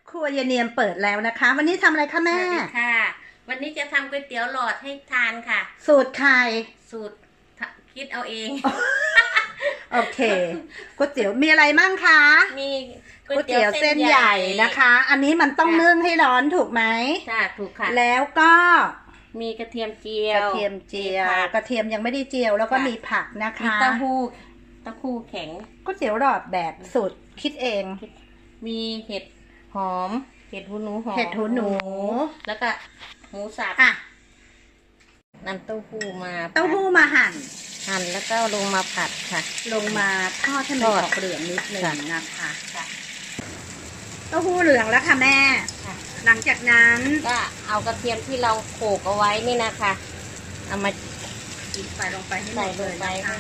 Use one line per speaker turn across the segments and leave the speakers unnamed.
ครัวยายเนียมเปิดแล้วนะคะวันนี้ทำอะไรคะแม่
สวัสดีค่ะวันนี้จะทำก๋วยเตี๋ยวหลอดให้ทานค่ะ
สูตรใคร
สูตรคิดเอาเอง
โอเคก๋วยเตี๋ยวมีอะไรมั่งคะ
มี
ก๋วยเตี๋ยวเส้นใหญ่นะคะอันนี้มันต้องนึ่งให้ร้อนถูกไหม
ค่ะถูกค่ะ
แล้วก็
มีกระเทียมเจียว
กระเทียมเจียวกระเทียมยังไม่ได้เจียวแล้วก็มีผักนะคะ
มีเต้าหู้แข็ง
ก๋วยเตี๋ยวหลอดแบบสูตรคิดเอง
มีเห็ดหอมเห็ดหูหนูหอม
เห็ดหูหนู
แล้วก็หมูสับ
อ่ะ
นำเต้าหู้มา
หั่น
แล้วก็ลงมาผัดค่ะ
ลงมาทอดให้มันออกเหลืองนิดนึงนะคะเต้าหู้เหลืองแล้วค่ะแม่หลังจากนั้น
ก็เอากระเทียมที่เราโขลกเอาไว้นี่นะคะเอามา
ใส่ลงไปให้หมดเลยนะคะ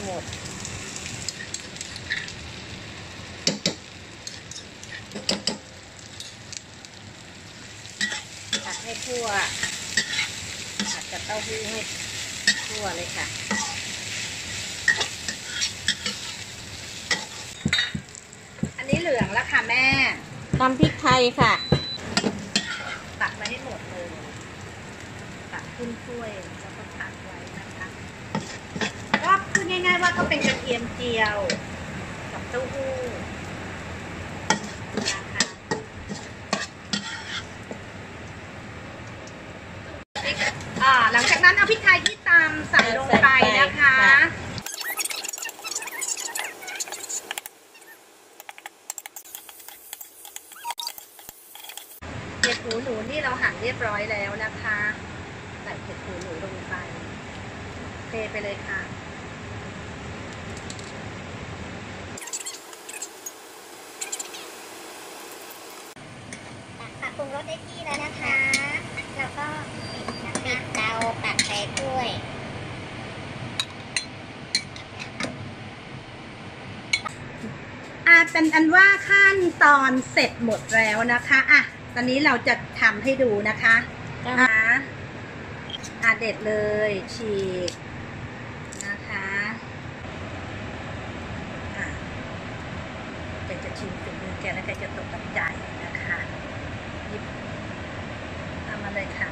ผัดให้ทั่วผัดกับเต้าหู้ให้ทั่วเลยค่ะ
อันนี้เหลืองแล้วค่ะแม่
ตำพริกไทยค่ะ
ตักไว้ให้หมดเลยตักขึ้นถ้วยแล้วก็ตักไว้นะคะก็พูดง่ายๆว่าก็เป็นกระเทียมเจียวกับเต้าหู้นะคะหลังจากนั้นเอาพริกไทยที่ตำใส่ลงไปนะคะเห็ดหูหนูนี่เราหั่นเรียบร้อยแล้วนะคะใส่เห็ดหูหนูลงไปเทไปเลยค่ะ
ปรุงรสได้ที่แล้วนะคะแล้วก็ปิดเตาตักใส่ถ้วย
เป็นอันว่าขั้นตอนเสร็จหมดแล้วนะคะตอนนี้เราจะทำให้ดูนะคะเด็ดเลยฉีกนะคะแกจะชิมฝีมือแกแล้วแกจะตกใจนะคะหยิบทำมาเลยค่ะ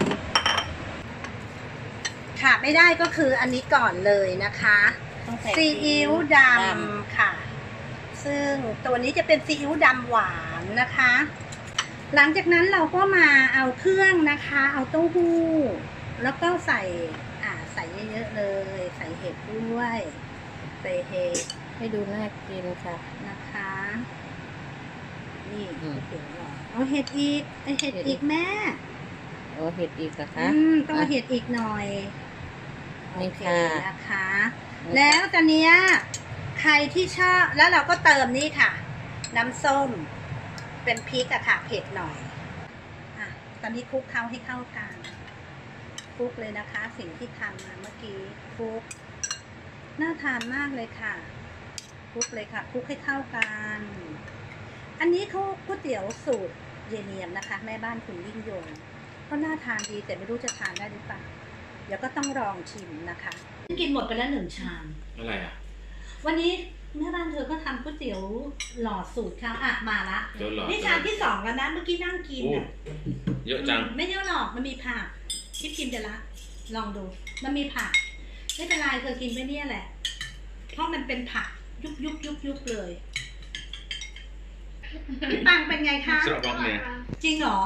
ขาดไม่ได้ก็คืออันนี้ก่อนเลยนะคะซีอิ๊วดำค่ะซึ่งตัวนี้จะเป็นซีอิ๊วดำหวานนะคะหลังจากนั้นเราก็มาเอาเครื่องนะคะเอาเต้าหู้แล้วก็ใส่เยอะๆเลยใส่เห็ดด้วยใส่เห็ด
ให้ดูน่ากินค่ะ
นะคะนี่เอาเห็ดอีกเห็ดอีกแม่
เห็ดอีกนะคะ
ต้องเห็ดอีกหน่อย
นี่ค่ะ
นะคะแล้วตอนนี้ใครที่ชอบแล้วเราก็เติมนี่ค่ะน้ำส้มเป็นพริกค่ะเผ็ดหน่อยตอนนี้คลุกเคล้าให้เข้ากันคลุกเลยนะคะสิ่งที่ทำมาเมื่อกี้คลุกน่าทานมากเลยค่ะคลุกเลยค่ะคลุกให้เข้ากันอันนี้เขาก๋วยเตี๋ยวสูตรเยเนียมนะคะแม่บ้านคุณยิ่งยงก็น่าทานดีแต่ไม่รู้จะทานได้หรือเปล่าเดี๋ยวก็ต้องลองชิมนะคะกินหมดไปแล้ว1 ชาม
อะไร
วันนี้แม่บ้านเธอก็ทำก๋วยเตี๋ยวหลอดสูตรเขามาละนี่ชามที่2แล้วนะเมื่อกี้นั่งกิน
เยอะจัง
ไม่เยอะหรอกมันมีผักชิปกินจะละลองดูมันมีผักไม่เป็นไรเธอกินไปเนี่ยแหละเพราะมันเป็นผักยุบเลยพี่ปังเป็นไงคะจริงเหรอ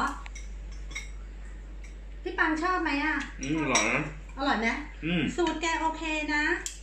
พี่ปังชอบไหม
อร่อยนะ
อร่อยไหมสูตรแกโอเคนะ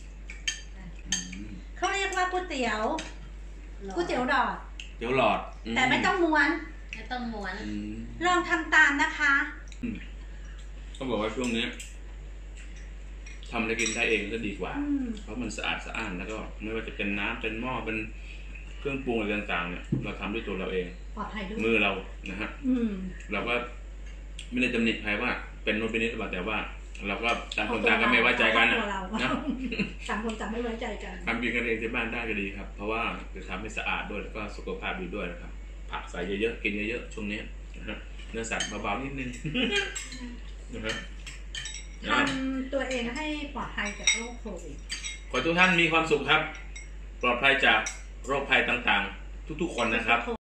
เขาเรียกว่าก๋วยเตี๋ยวหลอดแต่ไม่ต้องม้วนลองทำตามนะคะ
เขาบอกว่าช่วงนี้ทำได้กินได้เองก็ดีกว่าเพราะมันสะอาดแล้วก็ไม่ว่าจะเป็นน้ำเป็นหม้อเป็นเครื่องปรุงอะไรต่างๆเนี่ยเราทำด้วยตัวเราเอง
ปลอดภัยด้วย
มือเรานะฮะเราก็ไม่ได้ตำหนิใครว่าเป็นโน่นเป็นนี่แต่ว่าเราก็ต่างคนต่างก็ไม่ไว้ใจกันนะ
ต่างคนต่างไม่ไว้ใจกัน
ทำกินกันเองที่บ้านได้ก็ดีครับเพราะว่าจะทำให้สะอาดด้วยแล้วก็สุขภาพดีด้วยนะครับผักใส่เยอะๆกินเยอะๆช่วงนี้นะฮะเนื้อสัตว์เบาๆนิดนึงนะครับ
ทำตัวเองให้ปลอดภัยจากโรคโควิด
ขอทุกท่านมีความสุขครับปลอดภัยจากโรคภัยต่างๆทุกๆคนนะครับ